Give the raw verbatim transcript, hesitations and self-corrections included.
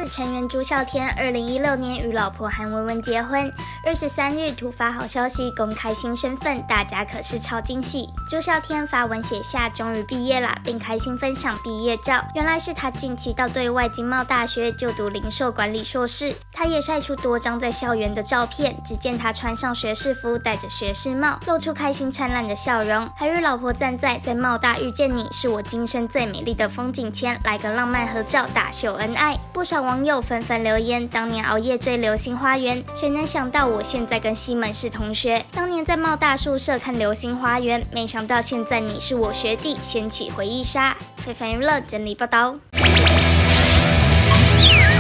四成员朱孝天二零一六年与老婆韩文文结婚，二十三日突发好消息公开新身份，大家可是超惊喜。朱孝天发文写下终于毕业啦，并开心分享毕业照，原来是他近期到对外经贸大学就读零售管理硕士。他也晒出多张在校园的照片，只见他穿上学士服，戴着学士帽，露出开心灿烂的笑容，还与老婆站在在茂大遇见你是我今生最美丽的风景前来个浪漫合照，大秀恩爱。不少网友纷纷留言，当年熬夜追流星花园，谁能想到我现在跟西门是同学，当年在茂大宿舍看流星花园，没想到现在你是我学弟，掀起回忆杀。非凡娱乐整理报道。